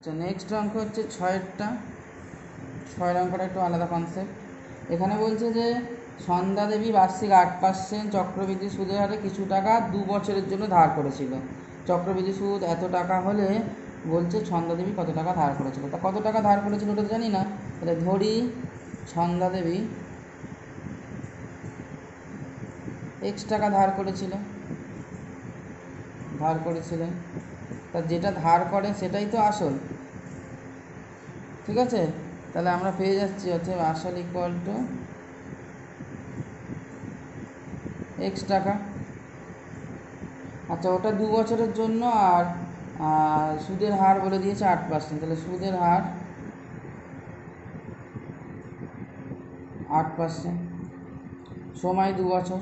Next অঙ্ক হচ্ছে 6-এরটা। 6-এর অঙ্কটা একটু আলাদা কনসেপ্ট। এখানে বলছে যে সন্ধ্যা দেবী বার্ষিক 8% চক্রবৃদ্ধি সুদের হারে কিছু টাকা 2 বছরের জন্য ধার করেছিল। চক্রবৃদ্ধি সুদ এত টাকা হলে বলছে সন্ধ্যা দেবী কত টাকা ধার করেছিল। তা কত টাকা ধার করেছিল ওটা জানি না, তাহলে ধরি সন্ধ্যা দেবী x টাকা ধার করেছিলেন। তা যেটা ধার করে সেটাই তো আসল, ঠিক আছে? তাহলে আমরা পেয়ে যাচ্ছি অতএব আসল ইকুয়াল টু x টাকা। আচ্ছা, ওটা 2 বছরের জন্য, আর সুদের হার বলে দিয়েছে 8%। তাহলে সুদের হার 8%, সময় 2 বছর।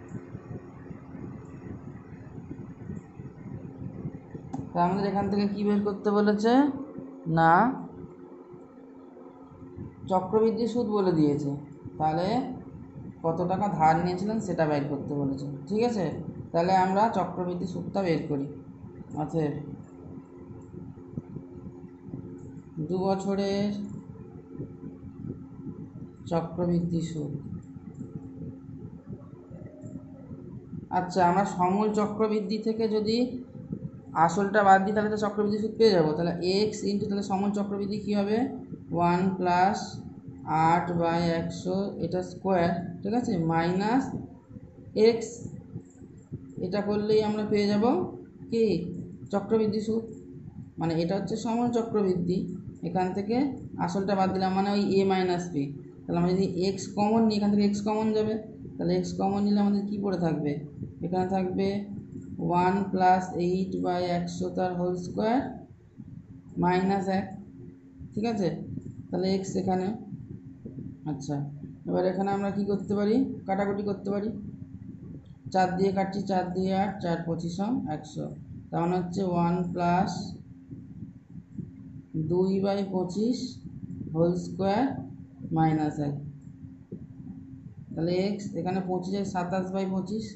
তা আমাদের এখান থেকে কী বের করতে বলেছে না, চক্রবৃদ্ধি সুদ বলে দিয়েছে, তাহলে কত টাকা ধার নিয়েছিলেন সেটা বের করতে বলেছে, ঠিক আছে? তাহলে আমরা চক্রবৃদ্ধি সুদটা বের করি। অতএব 2 বছরের চক্রবৃদ্ধি সুদ। আচ্ছা, আমরা সমূল চক্রবৃদ্ধি থেকে যদি আসলটা বাদ দিই তাহলে তো চক্রবৃদ্ধি সুদ পেয়ে যাবো। তাহলে এক্স ইন্টু, তাহলে সমূল চক্রবৃদ্ধি কী হবে, 1 + 8/100 এটা স্কোয়ার, ঠিক আছে, মাইনাস এক্স। এটা করলেই আমরা পেয়ে যাব কি, চক্রবৃদ্ধি সুদ। মানে এটা হচ্ছে সমূল চক্রবৃদ্ধি, এখান থেকে আসলটা বাদ দিলাম, মানে ওই a - b। তাহলে আমরা যদি এক্স কমন নিই, এখান থেকে এক্স কমন যাবে, তাহলে এক্স কমন নিলে আমাদের কী পড়ে থাকবে, এখানে থাকবে 1 + 8/100 তার হোল স্কোয়ার মাইনাস 1, ঠিক আছে? তাহলে এক্স এখানে। আচ্ছা, এবার এখানে আমরা কি করতে পারি, কাটাকুটি করতে পারি। 4 দিয়ে কাটছি, 4 দিয়ে 8, 4 × 25 = 100। তার মানে হচ্ছে 1 + 2/25 হোল স্কোয়ার মাইনাস 1। তাহলে এক্স এখানে 25 27/25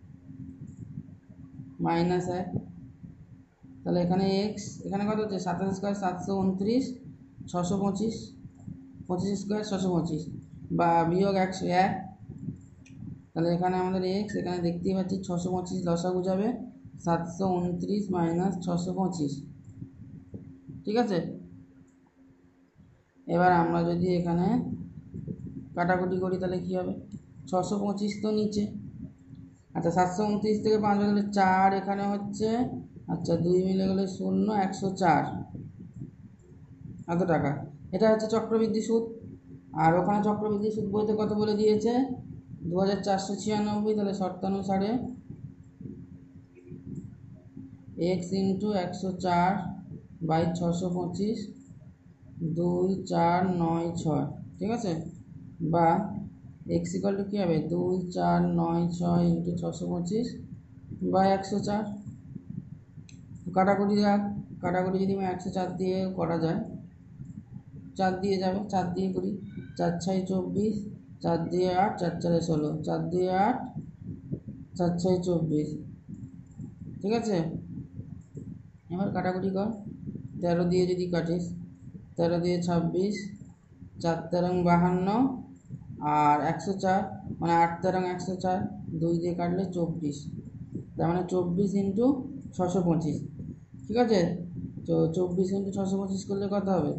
মাইনাস 1। তাহলে এখানে এক্স এখানে কত হচ্ছে, 27 স্কোয়ার 729, 625, 25 স্কোয়ার 625 বা বিয়োগ 101। তাহলে এখানে আমাদের এক্স, এখানে দেখতেই পাচ্ছি 625 লসাগু যাবে, 729 - 625, ঠিক আছে? এবার আমরা যদি এখানে কাটাকুটি করি তাহলে কী হবে, 625 তো নিচে, আচ্ছা 729 থেকে 5 গেলে 4 এখানে হচ্ছে, আচ্ছা 2 মিলে গেলে 0, 104 এত টাকা। এটা হচ্ছে চক্রবৃদ্ধি সুদ। আর ওখানে চক্রবৃদ্ধি সুদ বইতে কত বলে দিয়েছে, 2496। তাহলে শর্তানুসারে x × 104/625 2496, ঠিক আছে? বা x = কী হবে, 2496 × 625/104। কাটাকুটি দেখ, কাটাকুটি যদি 104 দিয়ে করা যায়, 4 দিয়ে যাবে, 4 দিয়ে করি, 4 × 6 = 24, 4 দিয়ে 8, 4 × 4 = 16, 4 দিয়ে 8, 4 × 6 = 24, ঠিক আছে? এবার কাটাকুটি কর, 13 দিয়ে যদি কাটিস, 13 দিয়ে 26, 4 × 13 = 52, আর 104 মানে 8 × 13 = 104, 2 দিয়ে কাটলে 24, তার মানে 24 × 625, ঠিক আছে? তো 24 × 625 করলে কত হবে,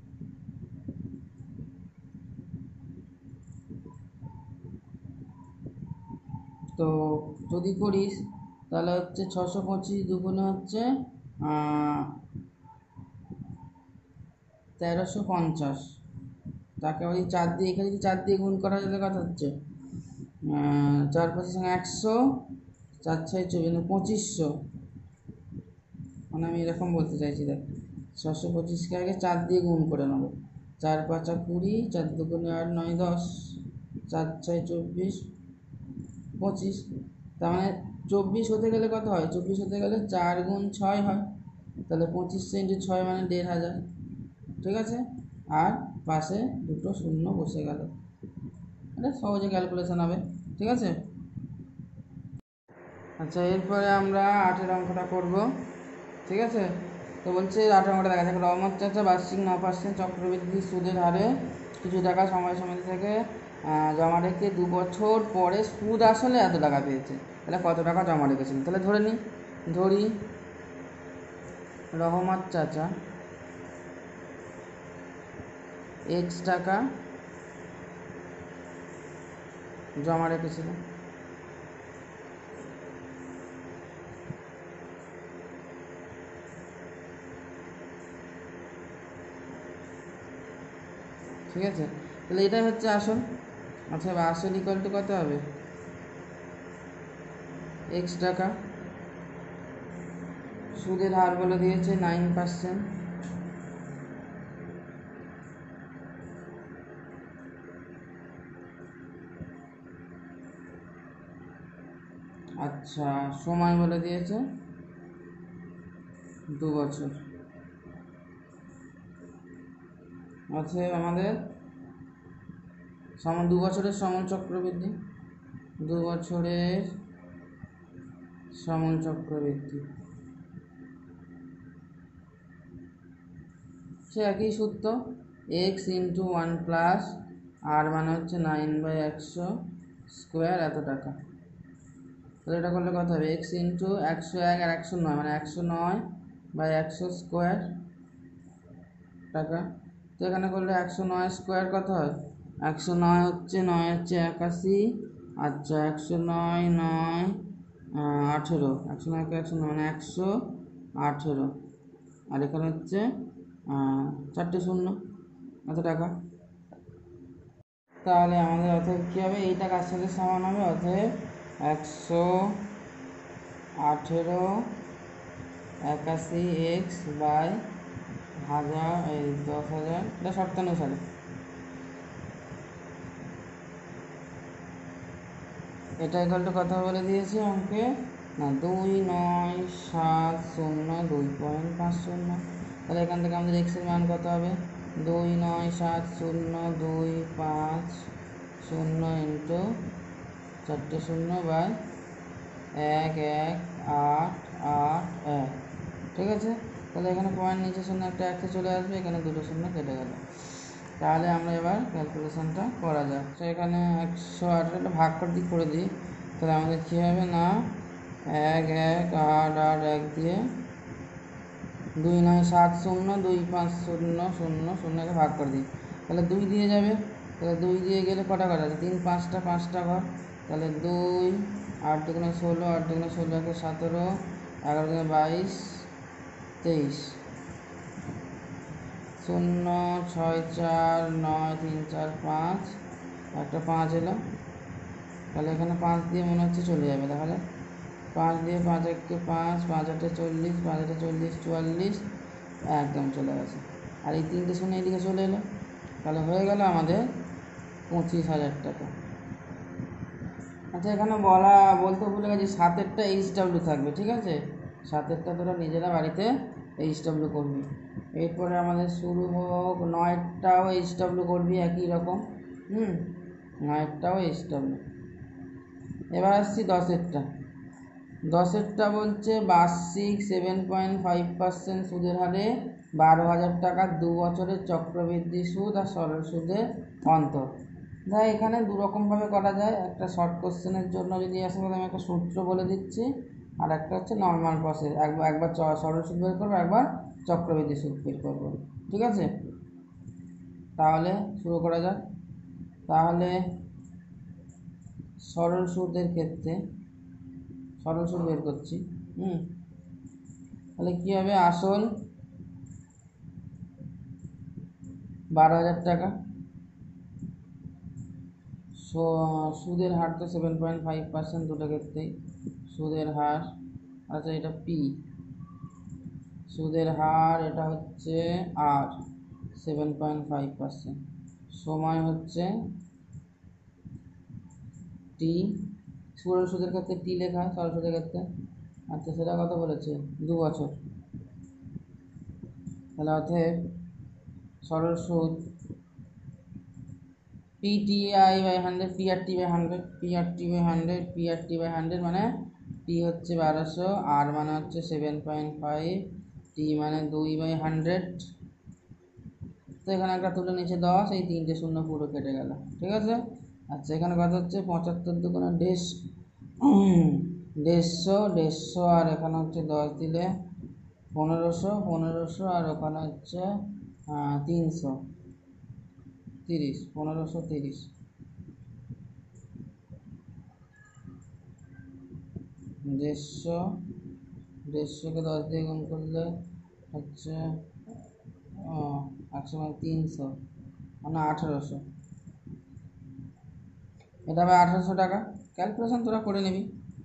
তো যদি করিস তাহলে হচ্ছে 625 দুগুণে হচ্ছে 1350। তাকে ওই 4 দিয়ে, এখানে যদি 4 দিয়ে গুণ করা যেতে কথা হচ্ছে 4 × 25 = 100, 4 × 6 = 2500। মানে আমি এরকম বলতে চাইছি, দেখ 625কে আগে 4 দিয়ে গুণ করে নেবো, 4 × 5 = 20, 4 দুগুণে 8, 9 10, 4 × 6 = 24, 25। তার মানে 24 হতে গেলে কত হয়, 24 হতে গেলে 4 × 6 হয়, তাহলে 2500 × 6 মানে 1500, ঠিক আছে? আর পাশে দুটো শূন্য বসে গেল, এটা সহজে ক্যালকুলেশন হবে, ঠিক আছে? আচ্ছা, এরপরে আমরা 8-এর অঙ্কটা করব, ঠিক আছে? তো বলছে 8 নম্বরটা দেখা যাক, রহমত চাচা বার্ষিক 9% চক্রবৃদ্ধি সুদের হারে কিছু টাকা সময় সমিতি থেকে জমা রেখে 2 বছর পরে সুদ আসলে এত টাকা পেয়েছে। তাহলে কত টাকা জমা রেখেছিল? তাহলে ধরি রহমত চাচা x টাকা জমা রেখেছিল। ঠিক আছে, তাহলে এটাই হচ্ছে আসল। আচ্ছা, আসল ইকুয়াল টু কত হবে? x টাকা, সুদের হার বলে দিয়েছে 9%। আচ্ছা, সময় বলে দিয়েছে 2 বছর। আচ্ছা, আমাদের 2 বছরের সময় চক্রবৃদ্ধি, 2 বছরের সময় চক্রবৃদ্ধি সে একই সূত্র, এক্স ইন্টু 1 প্লাস আর মানে হচ্ছে 9/100 স্কোয়ার এত টাকা। তাহলে এটা করলে কত হবে? এক্স ইন্টু 101 আর 109 মানে 109/100 স্কোয়ার টাকা। তো এখানে করলে 109 স্কোয়ার কত হয়? 109 হচ্ছে 9 হচ্ছে 81। আচ্ছা, 109 9 18, 109 109 মানে 118, আর এখানে হচ্ছে 4টে শূন্য, এত টাকা। তাহলে আমাদের অতএব কী হবে? এই টাকার সাথে সমান হবে, অতএব 118 81 এক্স বাই 1000, এটা শর্তানুসারে সালে। এটা ইকুয়াল টু কত বলে দিয়েছে অঙ্কে? না, 29702.50। তাহলে এখান থেকে আমাদের এক্সের মান কত হবে? 29702.50 ইন্টু 4টে শূন্য বাই 11881। ঠিক আছে, তাহলে এখানে পয়েন্ট নিচে শূন্য একটা একশো চলে আসবে, এখানে 2টো শূন্য কেটে গেল। তাহলে আমরা এবার ক্যালকুলেশনটা করা যাক। তো এখানে 118টা ভাগ করে দিই। তাহলে আমাদের কী হবে? না 11881 দিয়ে 29702.50 ভাগ করে দিই, তাহলে 2 দিয়ে যাবে। তাহলে 2 দিয়ে গেলে কটা ঘর আছে? 3 5টা ঘর। তাহলে 2 8 দুগুণে 16, 8 দুগুণে 16 একে 17, 11 দুগুণে 22 23, 0 6 4 9 3 4 5, একটা 5 এলো। তাহলে এখানে 5 দিয়ে মনে হচ্ছে চলে যাবে। তাহলে 5 দিয়ে 5 1কে 5, 5 8 40, 5 8 40 44, একদম চলে গেছে। আর এই 3টে শূন্য এদিকে চলে এলো, তাহলে হয়ে গেল আমাদের 25,000 টাকা। আচ্ছা, এখানে বলতে ভুলে গেছি, 7এরটা HW থাকবে। ঠিক আছে, 7এরটা তোরা নিজেরা বাড়িতে HW করবি। এরপরে আমাদের শুরু হোক 9টাও HW করবি একই রকম। 9টাও HW। এবার আসছি 10এরটা বলছে বার্ষিক 7.5% সুদের হারে 12,000 টাকা 2 বছরের চক্রবৃদ্ধি সুদ আর সরল সুদের অন্তর। তাই এখানে দুরকমভাবে করা যায়। একটা শর্ট কোশ্চেনের জন্য যদি আসে, আমি একটা সূত্র বলে দিচ্ছি, আর একটা হচ্ছে নর্মাল প্রসেস, একবার সরল সুদ বের করবো, একবার চক্রবৃদ্ধি সুদ বের করবো। ঠিক আছে, তাহলে শুরু করা যাক। তাহলে সরল সুদের ক্ষেত্রে সরল সুদ বের করছি। তাহলে কী হবে? আসল 12,000 টাকা, সুদের হার তো 7.5% দুটো ক্ষেত্রেই সুদের হার। আচ্ছা, এটা পি সুদের হার, এটা হচ্ছে আর 7.5%, সময় হচ্ছে টি। সরল সুদের ক্ষেত্রে টি লেখা হয়, সরল সুদের ক্ষেত্রে। আচ্ছা, সেটা কত বলেছে? 2 বছর। তাহলে অতএব সরল সুদ PTI/100, PRT/100 মানে P হচ্ছে 1200, আর মানে হচ্ছে 7.5, টি মানে 2/100, তো এখানে একটা তুলে নিচে 10, এই 3টে শূন্য পুরো কেটে গেল, ঠিক আছে। আচ্ছা এখানে কত হচ্ছে 75 দুগুণে 150, আর এখানে হচ্ছে 10 দিলে 1500, আর ওখানে হচ্ছে 330, 1530। 150কে 10 দিয়ে গুণ করলে হচ্ছে 100 মানে 300, মানে 1800। এটা হবে 1800 টাকা। ক্যালকুলেশন তোরা করে নিবি।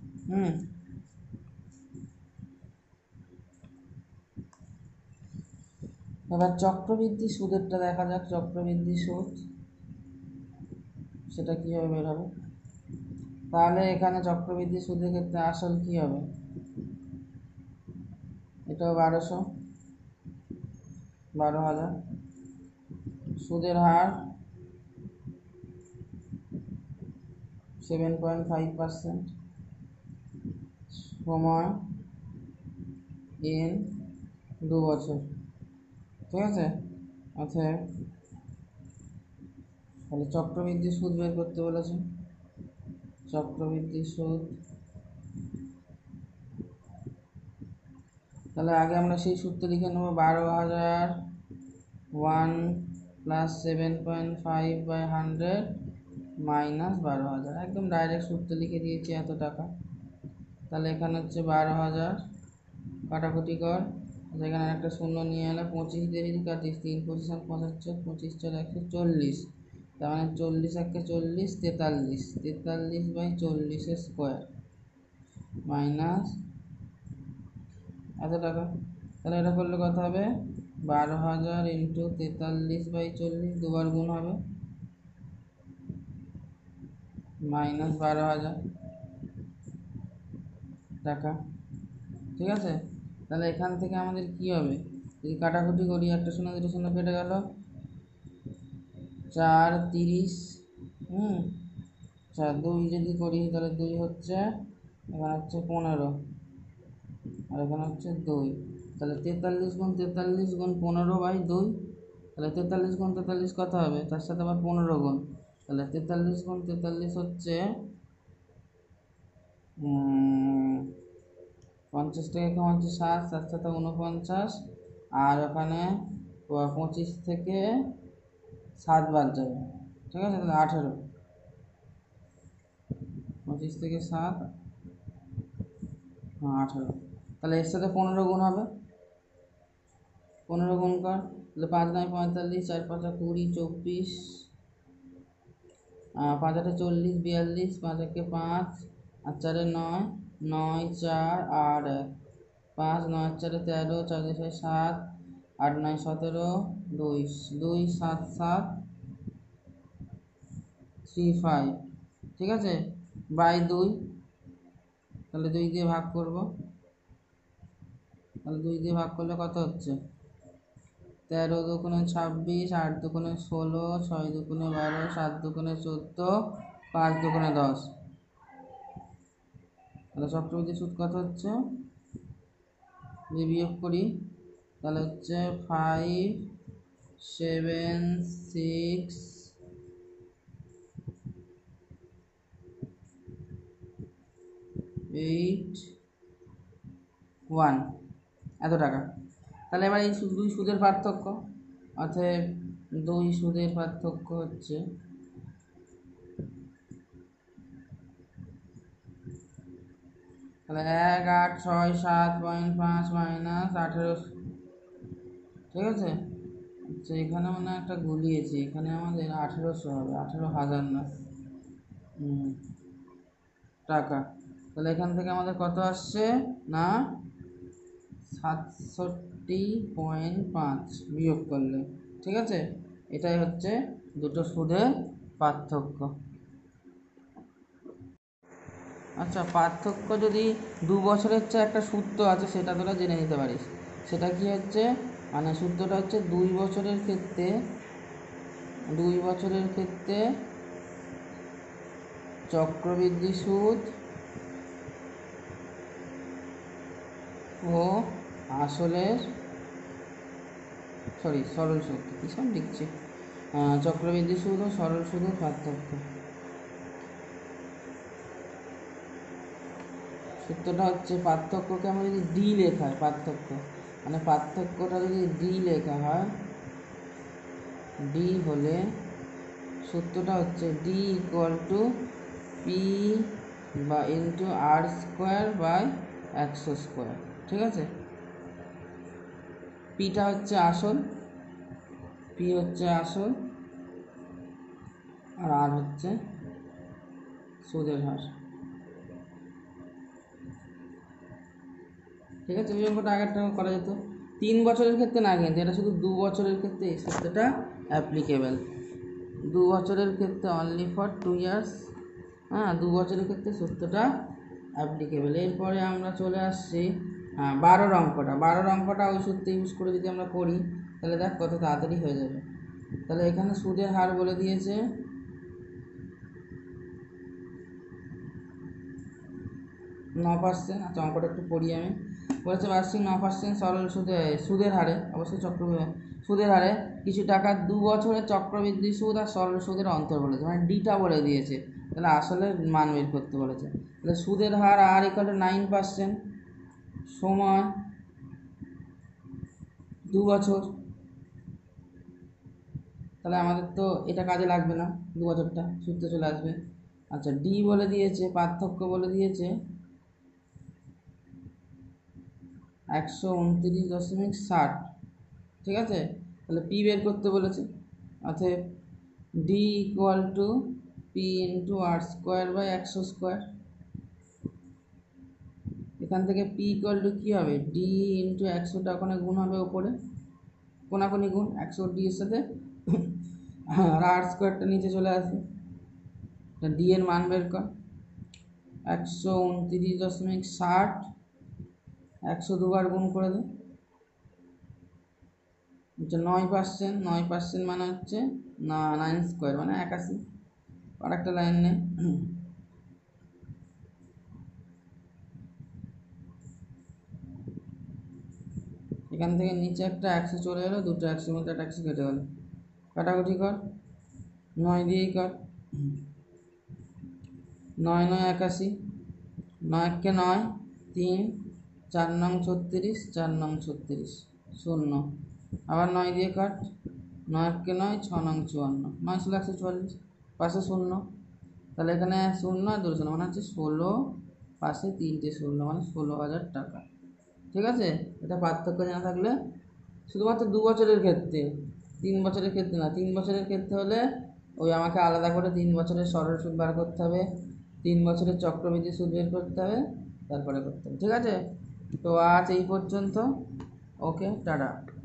এবার চক্রবৃদ্ধি সুদেরটা দেখা যাক। চক্রবৃদ্ধি সুদ সেটা কীভাবে বের হবে। তাহলে এখানে চক্রবৃদ্ধি সুদের ক্ষেত্রে আসল কী হবে, এটাও 12,000। সুদের হার 7.5%, সময় n 2 বছর, ঠিক আছে। অতএব তাহলে চক্রবৃদ্ধি সুদ বের করতে বলেছে। চক্রবৃদ্ধি সুদ, তাহলে আগে আমরা সেই সূত্র লিখে নেব। 12,000 1 + 7.5/100 মাইনাস 12,000, একদম ডাইরেক্ট সূত্র লিখে দিয়েছি এত টাকা। তাহলে এখানে হচ্ছে 12,000, কাটাকুটি কর, এখানে একটা শূন্য নিয়ে এলে 25 দিয়ে যদি কাটিস 3 25 75, 25 4 140, তার মানে 40 1 40, 43, 43/40 স্কোয়ার মাইনাস এত টাকা। তাহলে এটা করলে কত হবে, 12,000 × 43/40, দুবার গুণ হবে, মাইনাস 12,000 টাকা, ঠিক আছে। তাহলে এখান থেকে আমাদের কি হবে, যদি কাটাকুটি করি, একটা শূন্য দুটো শূন্য কেটে গেল, 4 30, 4 2 যদি করি তাহলে 2 হচ্ছে, এখানে হচ্ছে 15, আর এখানে হচ্ছে 2, তাহলে 43 × 43 × 15/2, তাহলে 43 × 43 কত হবে, তার সাথে আবার 15 গুণ, তাহলে 43 × 43 হচ্ছে 50 থেকে কমাচ্ছে 7, 7 7 49, আর ওখানে 25 থেকে 7 বাদ যাবে, ঠিক আছে। তাহলে 18, 25 থেকে 7, 18, তাহলে এর সাথে 15 গুণ হবে, 15 গুণ কর, তাহলে 5 9 45, 4 5 20, 24, 5 8 40, 42, 5 1 5, আর 4 9, 9 4 8 1, 5 9 4 13, 4 2 7, 8 9 17, 2 2 7 7 3 5, ঠিক আছে, বাই 2, তাহলে 2 দিয়ে ভাগ করব, তাহলে 2 দিয়ে ভাগ করলে কত হচ্ছে, 13 দুগুণে 26, 8 দুগুণে 16, 6 দুগুণে 12, 7 দুগুণে 14, 5 দুগুণে 10। তাহলে চক্রবৃদ্ধি সুদ কত হচ্ছে, যদি বিয়োগ করি তাহলে হচ্ছে 5 7 6 8 1, এত টাকা। তাহলে এবার এই দুই সুদের পার্থক্য, অতএব দুই সুদের পার্থক্য হচ্ছে তাহলে 1 8 6 7.5 মাইনাস 18, ঠিক আছে। আচ্ছা এখানে মানে একটা গুলিয়েছি, এখানে আমাদের 1800 হবে, 18,000 না টাকা। তাহলে এখান থেকে আমাদের কত আসছে না 67.5 বিয়োগ করলে, ঠিক আছে। এটাই হচ্ছে দুটো সুদের পার্থক্য। আচ্ছা পার্থক্য যদি 2 বছরের চেয়ে একটা সূত্র আছে, সেটা তোরা জেনে নিতে পারিস। সেটা কি হচ্ছে, মানে সূত্রটা হচ্ছে 2 বছরের ক্ষেত্রে চক্রবৃদ্ধি সুদ ও আসলের সরল সুদ, কী সব লিখছি, চক্রবৃদ্ধি সুদ ও সরল সুদের পার্থক্য। সূত্রটা হচ্ছে পার্থক্যকে আমরা যদি ডি লেখা হয়, পার্থক্য মানে পার্থক্যটা যদি ডি লেখা হয়, ডি হলে সূত্রটা হচ্ছে ডি ইকুয়াল টু পি বা into r square by 100 square. ঠিক আছে, পিটা হচ্ছে আসল, পি হচ্ছে আসল, আর আর হচ্ছে সুদের হার। ঠিক আছে, ওই অঙ্কটা আগেরটা করা যেত। 3 বছরের ক্ষেত্রে না, কিন্তু এটা শুধু 2 বছরের ক্ষেত্রে এই সূত্রটা অ্যাপ্লিকেবল। 2 বছরের ক্ষেত্রে অনলি ফর 2 ইয়ার্স, 2 বছরের ক্ষেত্রে সূত্রটা অ্যাপ্লিকেবল। এরপরে আমরা চলে আসছি 12 অঙ্কটা। 12 অঙ্কটা ওই সূত্র ইউজ করে যদি আমরা করি তাহলে দেখ কত তাড়াতাড়ি হয়ে যাবে। তাহলে এখানে সুদের হার বলে দিয়েছে 9%। আচ্ছা, অঙ্কটা একটু পড়ি আমি। বলেছে বার্ষিক 9% সরল সুদের হারে, অবশ্যই সুদের হারে কিছু টাকা 2 বছরের চক্রবৃদ্ধি সুদ আর সরল সুদের অন্তর বলেছে, মানে ডিটা বলে দিয়েছে। তাহলে আসলে মান বের করতে বলেছে। তাহলে সুদের হার আর ইকুয়াল টু 9%, সময় 2 বছর। তাহলে আমাদের তো এটা কাজে লাগবে না, 2 বছরটা সূত্রে চলে আসবে। আচ্ছা, ডি বলে দিয়েছে, পার্থক্য বলে দিয়েছে 129.60। ঠিক আছে, তাহলে পি বের করতে বলেছে, অতএব D equal to P into r square by 100 square. এখান থেকে পি ইকুয়াল টু কী হবে, ডি ইন্টু 100টা ওখানে গুণ হবে ওপরে, কোনাকুনি গুণ 100 ডি এর সাথে, আর আর স্কোয়ারটা নিচে চলে আসবে। ডি এর মান বের কর, 129.60, 100 দুবার গুণ করে দে। আচ্ছা, 9%, 9% মানে হচ্ছে 9 স্কোয়ার মানে 81। আর একটা লাইন নেই, এখান থেকে নিচে একটা 100 চলে এলো, দুটো 100 মধ্যে একটা 100 কেটে গেল, কাটাকুটি কর, 9 দিয়েই কর, 9 9 81, 9 কে 9, 3, 4 নং 36, 4 নং 36, 0। আবার 9 দিয়ে কাট, 9 কে 9, 6 নং 54, 9 ছিল 144, পাশে 0। তাহলে এখানে 0 আর 2 0 মানে হচ্ছে 16, পাশে 3টে 16 মানে 16,000 টাকা। ঠিক আছে, এটা পার্থক্য জানা থাকলে শুধুমাত্র 2 বছরের ক্ষেত্রে, 3 বছরের ক্ষেত্রে না। 3 বছরের ক্ষেত্রে হলে ওই আমাকে আলাদা করে 3 বছরের সরল সুদ বার করতে হবে, 3 বছরের চক্রবৃদ্ধি সুদ বের করতে হবে, তারপরে করতে হবে। ঠিক আছে, তো আজ এই পর্যন্ত। Okay, tata.